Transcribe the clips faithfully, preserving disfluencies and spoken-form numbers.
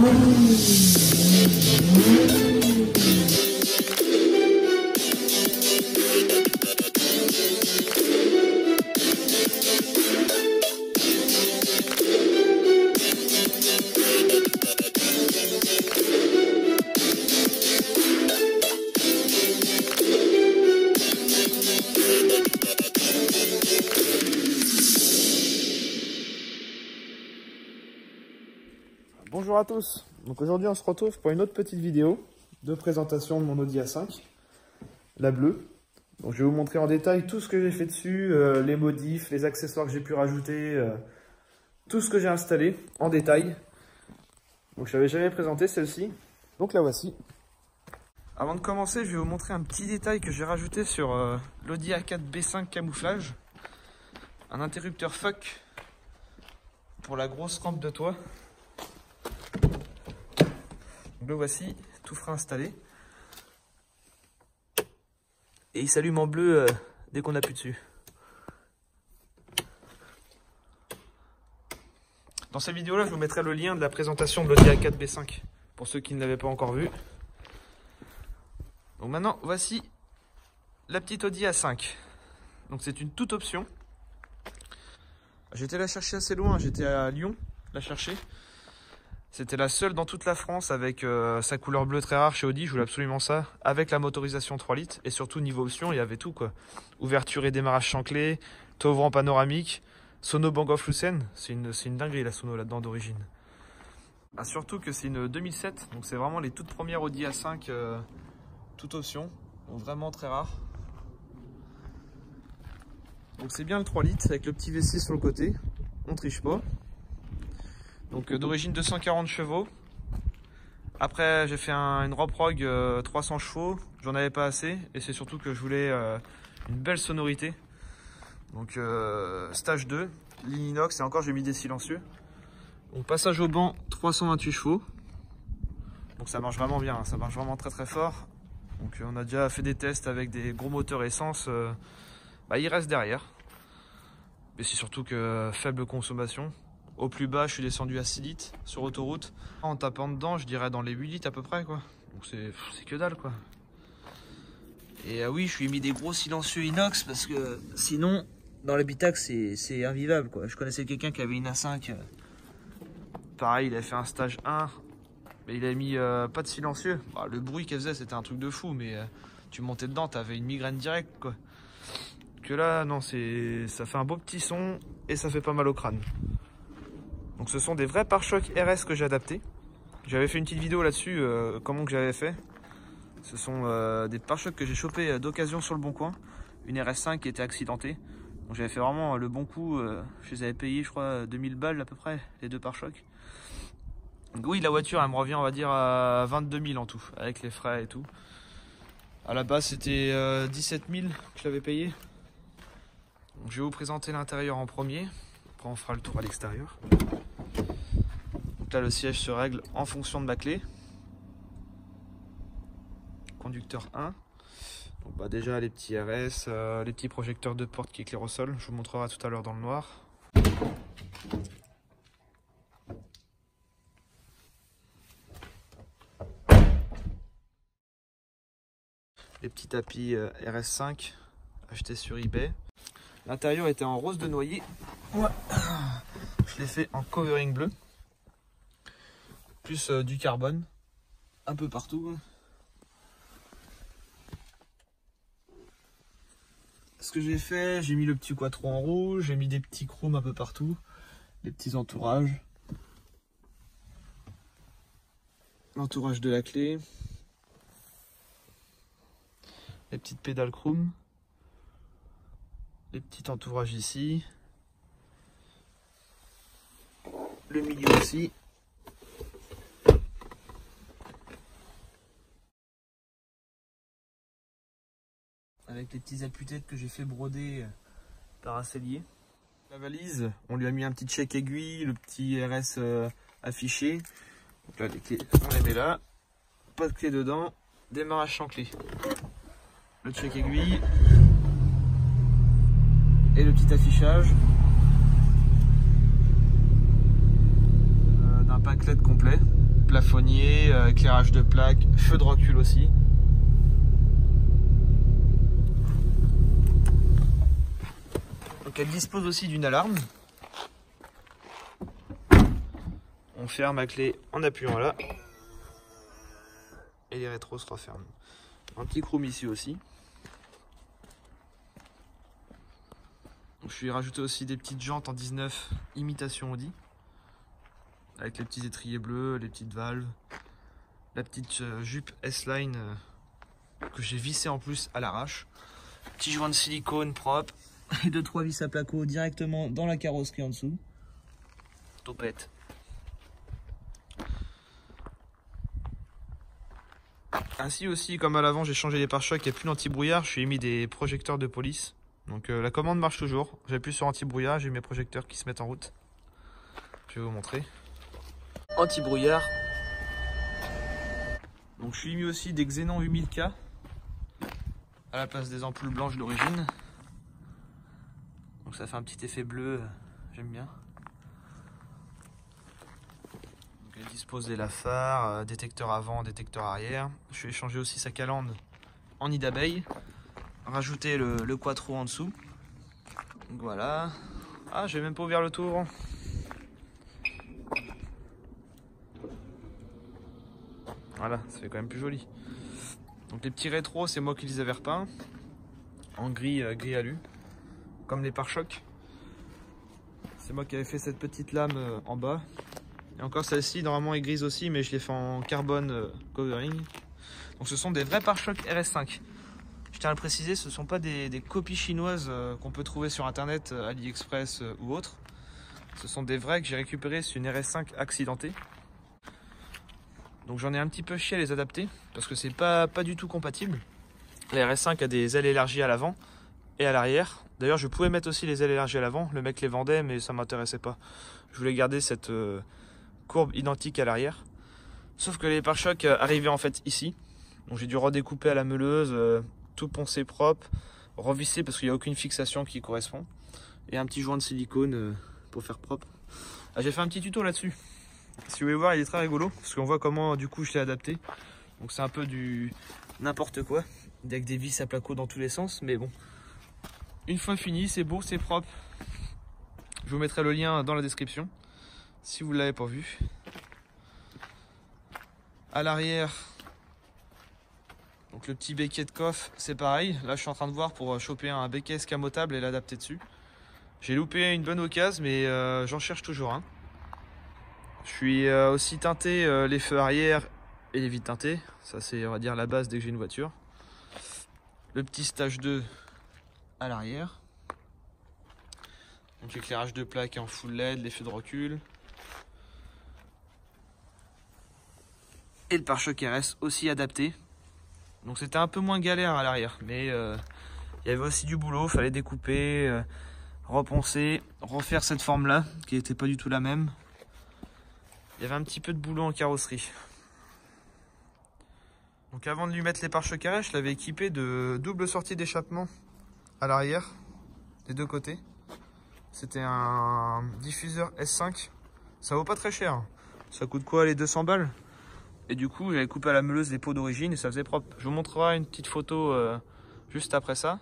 Bonjour à tous, donc aujourd'hui on se retrouve pour une autre petite vidéo de présentation de mon Audi A cinq, la bleue. Donc je vais vous montrer en détail tout ce que j'ai fait dessus, euh, les modifs, les accessoires que j'ai pu rajouter, euh, tout ce que j'ai installé en détail. Donc je l'avais jamais présenté celle-ci, donc la voici. Avant de commencer, je vais vous montrer un petit détail que j'ai rajouté sur euh, l'Audi A quatre B cinq camouflage. Un interrupteur F U C pour la grosse rampe de toit. Donc le voici, tout fera installé. Et il s'allume en bleu euh, dès qu'on appuie dessus. Dans cette vidéo-là, je vous mettrai le lien de la présentation de l'Audi A quatre B cinq pour ceux qui ne l'avaient pas encore vu. Donc maintenant, voici la petite Audi A cinq. Donc c'est une toute option. J'étais la chercher assez loin, j'étais à Lyon la chercher. C'était la seule dans toute la France avec euh, sa couleur bleue très rare chez Audi, je voulais absolument ça. Avec la motorisation trois litres et surtout niveau option, il y avait tout quoi. Ouverture et démarrage sans clé, toit ouvrant panoramique, sono Bang of Olufsen, c'est une, une dinguerie la sono là-dedans d'origine. Ah, surtout que c'est une deux mille sept, donc c'est vraiment les toutes premières Audi A cinq, euh, toute option, donc vraiment très rare. Donc c'est bien le trois litres avec le petit V six sur le côté, on triche pas. Donc euh, d'origine deux cent quarante chevaux. Après j'ai fait un, une Roprog euh, trois cents chevaux, j'en avais pas assez et c'est surtout que je voulais euh, une belle sonorité. Donc euh, stage deux, ligne inox et encore j'ai mis des silencieux. Donc passage au banc trois cent vingt-huit chevaux. Donc ça marche vraiment bien, hein, ça marche vraiment très très fort. Donc euh, on a déjà fait des tests avec des gros moteurs essence, euh, bah, il reste derrière. Mais c'est surtout que euh, faible consommation. Au plus bas, je suis descendu à six litres sur autoroute. En tapant dedans, je dirais dans les huit litres à peu près, quoi. Donc c'est que dalle, quoi. Et euh, oui, je lui ai mis des gros silencieux inox parce que sinon, dans l'habitacle, c'est invivable, quoi. Je connaissais quelqu'un qui avait une A cinq. Euh, pareil, il avait fait un stage un, mais il avait mis euh, pas de silencieux. Bah, le bruit qu'elle faisait, c'était un truc de fou, mais euh, tu montais dedans, t'avais une migraine directe, quoi. Que là, non, c'est ça fait un beau petit son et ça fait pas mal au crâne. Donc ce sont des vrais pare-chocs R S que j'ai adaptés. J'avais fait une petite vidéo là-dessus, euh, comment que j'avais fait. Ce sont euh, des pare-chocs que j'ai chopés d'occasion sur le bon coin. Une R S cinq qui était accidentée. Donc j'avais fait vraiment le bon coup. Euh, je les avais payés, je crois, deux mille balles à peu près, les deux pare-chocs. Donc oui, la voiture, elle me revient, on va dire, à vingt-deux mille en tout, avec les frais et tout. À la base, c'était euh, dix-sept mille que je l'avais payé. Donc je vais vous présenter l'intérieur en premier. Après, on fera le tour à l'extérieur. Donc là, le siège se règle en fonction de ma clé. Conducteur un. Donc, bah, déjà, les petits R S, euh, les petits projecteurs de porte qui éclairent au sol. Je vous montrerai tout à l'heure dans le noir. Les petits tapis euh, R S cinq achetés sur eBay. L'intérieur était en rose de noyer. Ouais. Je l'ai fait en covering bleu. Plus euh, du carbone. Un peu partout. Ce que j'ai fait, j'ai mis le petit quattro en rouge. J'ai mis des petits chromes un peu partout. Les petits entourages. L'entourage de la clé. Les petites pédales chrome. Les petits entourages ici. Le milieu aussi. Avec les petits appuis-têtes que j'ai fait broder par un sellier. La valise, on lui a mis un petit check aiguille, le petit R S euh, affiché. Donc là, les clés, on les met là. Pas de clé dedans. Démarrage sans clé. Le check aiguille. Et le petit affichage euh, d'un pack L E D complet. plafonnier, euh, éclairage de plaque, feu de recul aussi. Donc elle dispose aussi d'une alarme. On ferme la clé en appuyant là. Et les rétros se referment. Un petit chrome ici aussi. Donc je lui ai rajouté aussi des petites jantes en dix-neuf imitation Audi. Avec les petits étriers bleus, les petites valves. La petite euh, jupe S-Line euh, que j'ai vissé en plus à l'arrache. Petit joint de silicone propre. Et deux trois vis à placo directement dans la carrosserie en dessous. Topette. Ainsi aussi, comme à l'avant j'ai changé les pare-chocs, il n'y a plus d'anti-brouillard, je lui ai mis des projecteurs de police. Donc euh, la commande marche toujours. J'appuie sur anti-brouillard, j'ai mes projecteurs qui se mettent en route. Je vais vous montrer. Anti-brouillard. Donc je lui ai mis aussi des Xenon huit mille K à la place des ampoules blanches d'origine. Donc ça fait un petit effet bleu, j'aime bien. Donc elle dispose des lafards, euh, détecteur avant, détecteur arrière. Je vais changer aussi sa calandre en nid d'abeille. Rajouter le, le quattro en dessous. Donc voilà. Ah, j'ai même pas ouvert le tour. Voilà, ça fait quand même plus joli. Donc les petits rétros, c'est moi qui les avais repeints. En gris, euh, gris alu. Comme les pare-chocs. C'est moi qui avais fait cette petite lame euh, en bas. Et encore celle-ci, normalement est grise aussi, mais je l'ai fait en carbone euh, covering. Donc ce sont des vrais pare-chocs R S cinq. Je tiens à le préciser, ce ne sont pas des, des copies chinoises euh, qu'on peut trouver sur internet, euh, AliExpress euh, ou autre. Ce sont des vrais que j'ai récupérés sur une R S cinq accidentée. Donc j'en ai un petit peu chié à les adapter parce que c'est pas, pas du tout compatible. La R S cinq a des ailes élargies à l'avant et à l'arrière. D'ailleurs je pouvais mettre aussi les ailes élargies à l'avant, le mec les vendait mais ça m'intéressait pas. Je voulais garder cette euh, courbe identique à l'arrière. Sauf que les pare-chocs euh, arrivaient en fait ici. Donc j'ai dû redécouper à la meuleuse, euh, tout poncer propre, revisser parce qu'il n'y a aucune fixation qui correspond. Et un petit joint de silicone euh, pour faire propre. Ah, j'ai fait un petit tuto là-dessus. Si vous voulez voir, il est très rigolo parce qu'on voit comment du coup je l'ai adapté. Donc c'est un peu du n'importe quoi, avec des vis à placo dans tous les sens, mais bon. Une fois fini, c'est beau, c'est propre. Je vous mettrai le lien dans la description si vous ne l'avez pas vu. À l'arrière, donc le petit béquet de coffre, c'est pareil. Là, je suis en train de voir pour choper un béquet escamotable et l'adapter dessus. J'ai loupé une bonne occasion, mais euh, j'en cherche toujours un. Je suis euh, aussi teinté euh, les feux arrière et les vitres teintées. Ça, c'est, on va dire, la base dès que j'ai une voiture. Le petit stage deux à l'arrière. Donc éclairage de plaque en full L E D, les feux de recul. Et le pare-choc R S aussi adapté. Donc c'était un peu moins galère à l'arrière, mais euh, il y avait aussi du boulot, fallait découper, euh, reponcer, refaire cette forme là, qui n'était pas du tout la même. Il y avait un petit peu de boulot en carrosserie. Donc avant de lui mettre les pare-chocs R S, je l'avais équipé de double sortie d'échappement à l'arrière, des deux côtés. C'était un diffuseur S cinq, ça vaut pas très cher. Ça coûte quoi, les deux cents balles? Et du coup, j'avais coupé à la meuleuse les pots d'origine et ça faisait propre. Je vous montrerai une petite photo euh, juste après ça.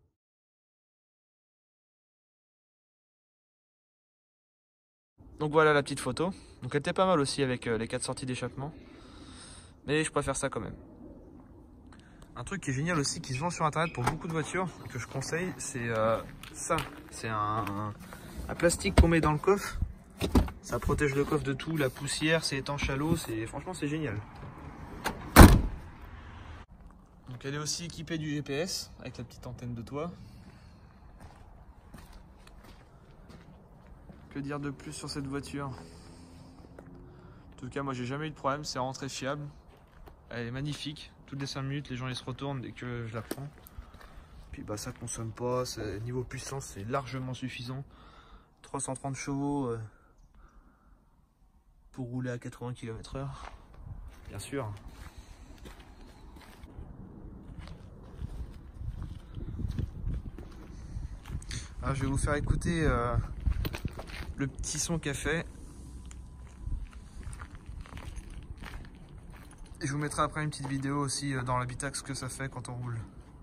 Donc voilà la petite photo. Donc elle était pas mal aussi avec euh, les quatre sorties d'échappement. Mais je préfère ça quand même. Un truc qui est génial aussi, qui se vend sur internet pour beaucoup de voitures, que je conseille, c'est euh, ça. C'est un, un, un plastique qu'on met dans le coffre. Ça protège le coffre de tout, la poussière, c'est étanche à l'eau, franchement c'est génial. Donc elle est aussi équipée du G P S, avec la petite antenne de toit. Que dire de plus sur cette voiture? En tout cas moi j'ai jamais eu de problème, c'est rentré fiable. Elle est magnifique, toutes les cinq minutes les gens ils se retournent dès que je la prends. Puis bah ça consomme pas, niveau puissance c'est largement suffisant. trois cent trente chevaux euh, pour rouler à quatre-vingts kilomètres heure, bien sûr. Alors, je vais vous faire écouter euh, le petit son qu'elle fait. Et je vous mettrai après une petite vidéo aussi dans l'habitacle ce que ça fait quand on roule.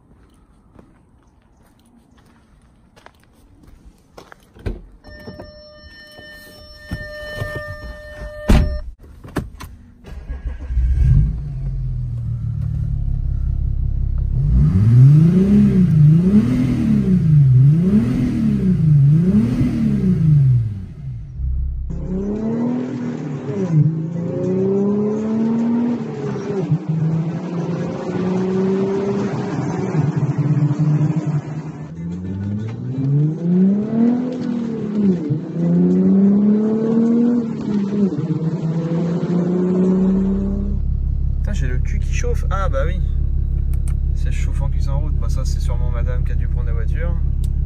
J'ai le cul qui chauffe. Ah bah oui, c'est chauffant qui en route. Bah ça c'est sûrement madame qui a dû prendre la voiture.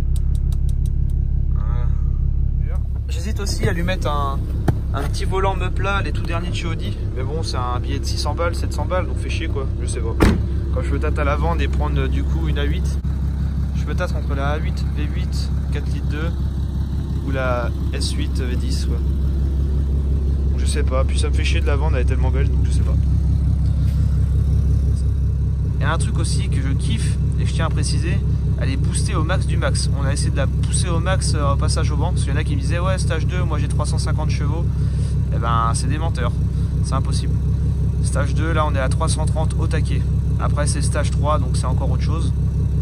Voilà. J'hésite aussi à lui mettre un, un petit volant me plat, les tout derniers de chez Audi. Mais bon, c'est un billet de six cents balles, sept cents balles, donc fait chier quoi, je sais pas. Quand je me tâte à la vente et prendre du coup une A huit, je me tâte entre la A huit V huit quatre litres deux ou la S huit V dix quoi. Donc, je sais pas, puis ça me fait chier de la vendre, elle est tellement belle, donc je sais pas. Il y a un truc aussi que je kiffe et je tiens à préciser, elle est boostée au max du max. On a essayé de la pousser au max au passage au banc, parce qu'il y en a qui me disaient ouais stage deux, moi j'ai trois cent cinquante chevaux. Et ben c'est des menteurs, c'est impossible. Stage deux, là on est à trois cent trente au taquet. Après c'est stage trois, donc c'est encore autre chose.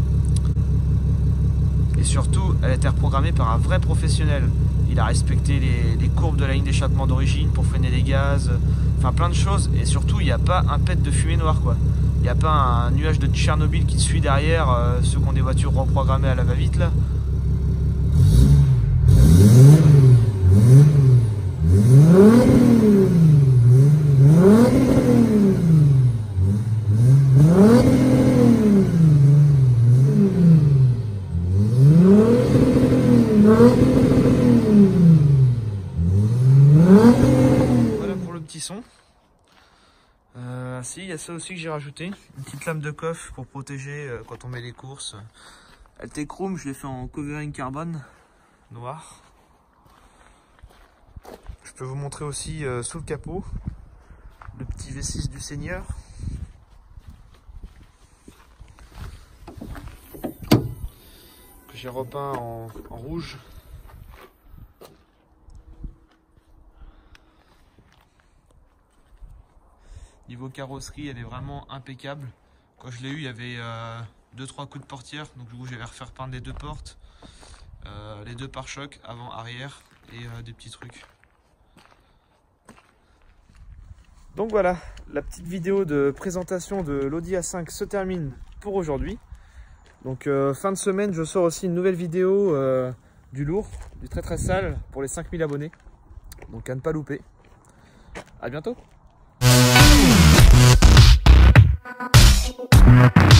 Et surtout, elle a été reprogrammée par un vrai professionnel. Il a respecté les, les courbes de la ligne d'échappement d'origine pour freiner les gaz, enfin plein de choses. Et surtout, il n'y a pas un pet de fumée noire quoi. Il n'y a pas un nuage de Tchernobyl qui suit derrière, euh, ceux qui ont des voitures reprogrammées à la va-vite là. Voilà pour le petit son. Euh, si, il y a ça aussi que j'ai rajouté, une petite lame de coffre pour protéger euh, quand on met les courses. Elle était chrome, je l'ai fait en covering carbone noir. Je peux vous montrer aussi euh, sous le capot le petit V six du Seigneur. Que j'ai repeint en, en rouge. Niveau carrosserie, elle est vraiment impeccable. Quand je l'ai eu, il y avait euh, deux trois coups de portière. Donc du coup, je vais refaire peindre les deux portes, euh, les deux pare-chocs, avant, arrière et euh, des petits trucs. Donc voilà, la petite vidéo de présentation de l'Audi A cinq se termine pour aujourd'hui. Donc euh, fin de semaine, je sors aussi une nouvelle vidéo euh, du lourd, du très très sale pour les cinq mille abonnés. Donc à ne pas louper. À bientôt. We'll be right back.